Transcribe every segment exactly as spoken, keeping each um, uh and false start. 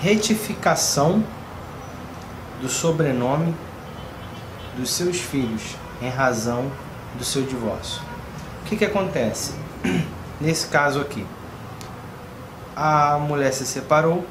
retificação do sobrenome dos seus filhos em razão do seu divórcio. O que que acontece? Nesse caso aqui, a mulher se separou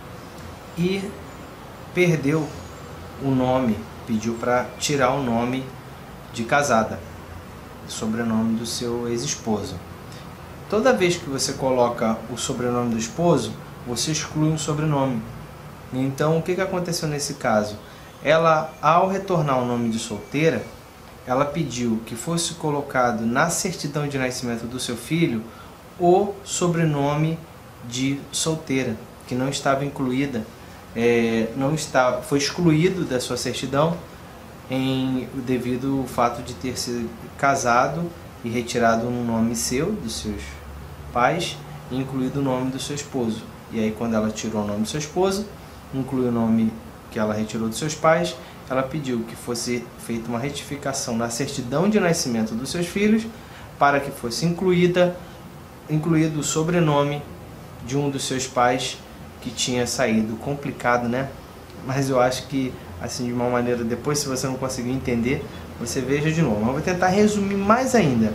e perdeu o nome, pediu para tirar o nome de casada, o sobrenome do seu ex-esposo. Toda vez que você coloca o sobrenome do esposo, você exclui um sobrenome. Então, o que que aconteceu nesse caso? Ela, ao retornar o nome de solteira, ela pediu que fosse colocado na certidão de nascimento do seu filho o sobrenome de solteira, que não estava incluída, é, não está, foi excluído da sua certidão em, devido ao fato de ter sido casado e retirado um nome seu, dos seus pais, e incluído o nome do seu esposo. E aí, quando ela tirou o nome do seu esposo, incluiu o nome que ela retirou dos seus pais, ela pediu que fosse feita uma retificação na certidão de nascimento dos seus filhos para que fosse incluída, incluído o sobrenome de um dos seus pais que tinha saído. Complicado, né? Mas eu acho que, assim, de uma maneira, depois, se você não conseguir entender, você veja de novo. Mas eu vou tentar resumir mais ainda.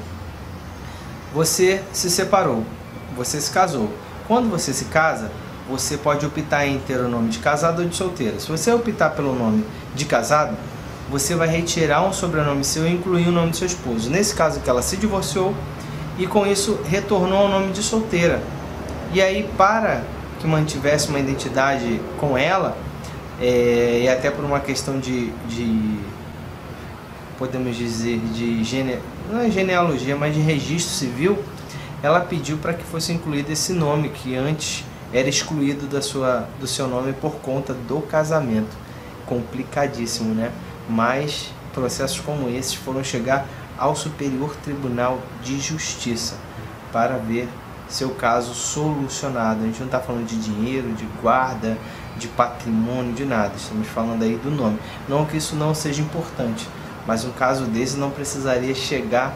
Você se separou, você se casou. Quando você se casa, você pode optar em ter o nome de casado ou de solteira. Se você optar pelo nome de casado, você vai retirar um sobrenome seu e incluir o nome do seu esposo. Nesse caso que ela se divorciou e com isso retornou ao nome de solteira. E aí, para que mantivesse uma identidade com ela, é, e até por uma questão de, de podemos dizer, de gene, não é genealogia, mas de registro civil, ela pediu para que fosse incluído esse nome que antes era excluído da sua, do seu nome por conta do casamento. Complicadíssimo, né? Mas processos como esses foram chegar ao Superior Tribunal de Justiça para ver seu caso solucionado. A gente não está falando de dinheiro, de guarda, de patrimônio, de nada. Estamos falando aí do nome. Não que isso não seja importante, mas um caso desse não precisaria chegar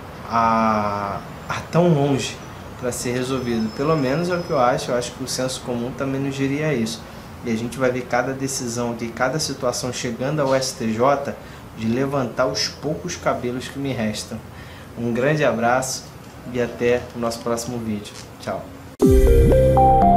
a, a tão longe para ser resolvido. Pelo menos é o que eu acho. Eu acho que o senso comum também nos diria isso. E a gente vai ver cada decisão aqui, cada situação chegando ao S T J, de levantar os poucos cabelos que me restam. Um grande abraço e até o nosso próximo vídeo. Tchau.